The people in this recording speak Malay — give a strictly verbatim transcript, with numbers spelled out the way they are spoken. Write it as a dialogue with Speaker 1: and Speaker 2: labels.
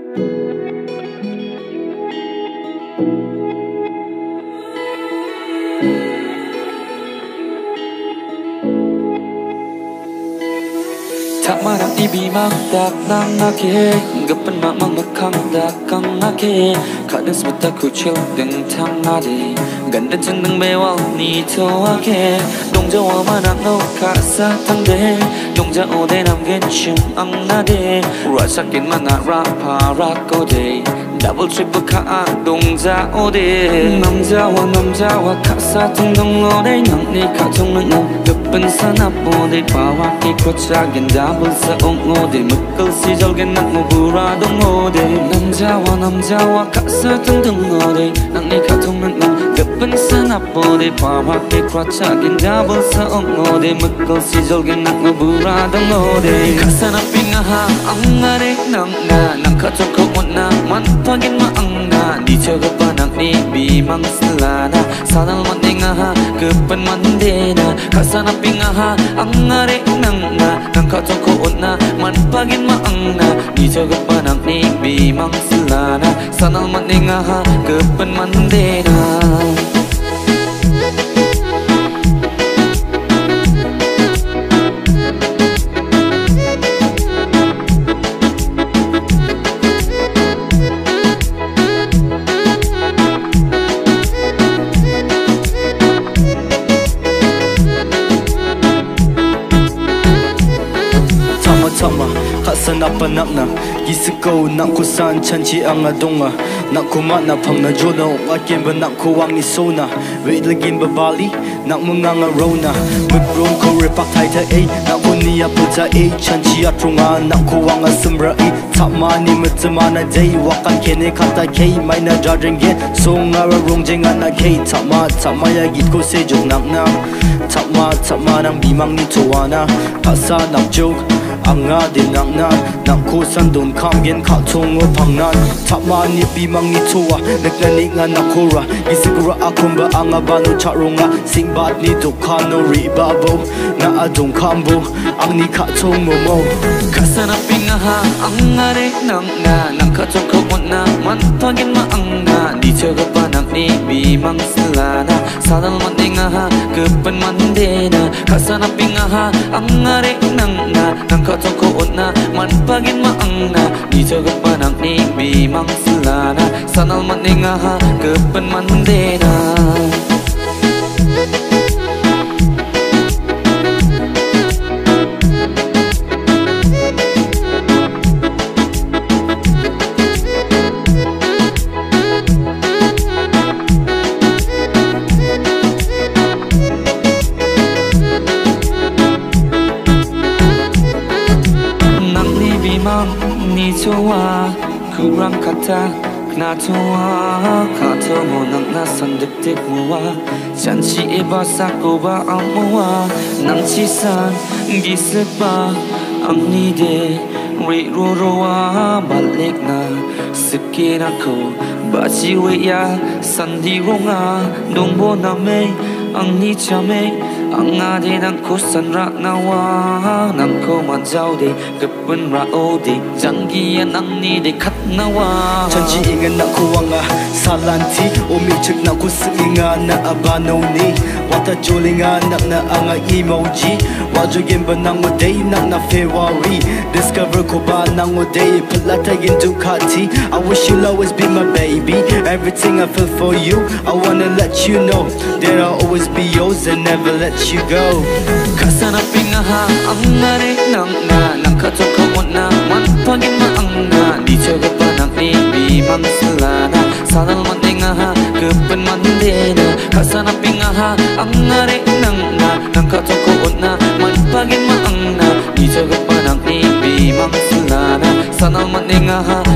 Speaker 1: Tak marah ibi mak tak nang ake Gapan mak mak makang tak kang ake Kadang sebetak kucil deng tang ade Ganda cendeng bewal ni to ake Dong jawa manak no kasa tang de Dong jao de nam gen chung ang nade Rasakin mana rapa rako de Double triple ka dong jao de Nam jawa nam jawa kasa tang dong lo de Nang ni ka tong nang nang Gapan sana po de bawa ki kochagin double sa ong ode Mukal si jalgen nak mo bura dong ode Nam jawa nam jawa kasa tang dong ode Nang ni ka tong nang nang Gapan sana po de bawa ki kochagin double sa ong ode Mukal si jalgen nak mo bura dong ode Kasa na pingaha ang ngare nang na Nang ka tong ko na man pagin ma ang na Di choga pa nak ni bi mang selana Sanal man tingaha gapan man dena Kasa na pingaha ang ngare nang na Nang ka tong ko na man pagin ma ang na Di choga pa nak ni bi mang selana Sanal man tingaha gapan man dena
Speaker 2: Sama khasan apa nak na gisiko nak ku san chanchi ang adonga nak ku mat na phang na jono akem ba nak ku wang ni sona we lagin ba bali nak munganga rona we bron ko repak thai tha e nak ku ni apulza e chanchi atrunga nak ku wang asumra e tama ni mtsama na dei wakan kene khata ke mai na jareng ge songa rong jenga na ke tama tama ya git ko se jong nak na tama tama nang bimang ni towana pasa nak joke anga din nang na nang ko san don kam gen kha thong o phang nan thama ni pi mang ni chowa nakla ni nga nakora isigura akumba anga banu charonga singbat ni to khano ri babo na adong kambo ang ni kha thong mo mo
Speaker 1: Kasana pingaha ang ngare nang na Nang ka tong ko na man pagin ma ang na Di choga pa nak ni bi mang selana Sanal man tingaha gapan man dena Kasana pingaha ang ngare nang na Nang ka tong ko na man pagin ma ang na Di choga pa nak ni bi mang selana Sanal man tingaha gapan man dena ni chowa kurang kata kna chowa kata mo nang nasan dik dik mowa chanchi eba sakoba amowa nang chisan gispa ang ni de ri ro rowa balik na sikira ko bachi we ya sandi ronga dongbo na me ang ni chame ang ade nang kusan ra nawa nang ko man jau de gapan ra o de jangi ang ni de khat nawa
Speaker 2: chanchi inga na ko wanga salanti o mi chik na ku singa na abano ni wata jolinga nak na anga emoji wajo gemba nang o day nak na february discover ko ba nang o day plata in ducati I wish you'll always be my baby everything I feel for you I wanna let you know that I'll always be yours and never let you go
Speaker 1: kasana pingaha ang ngare nang na nang ka tong ko na man pagin ma ang na di choga pa nak ni bi mang selana sanal man tingaha gapan man dena kasana pingaha ang ngare nang na nang ka tong ko na man pagin ma ang na di choga pa nak ni bi mang selana sanal man tingaha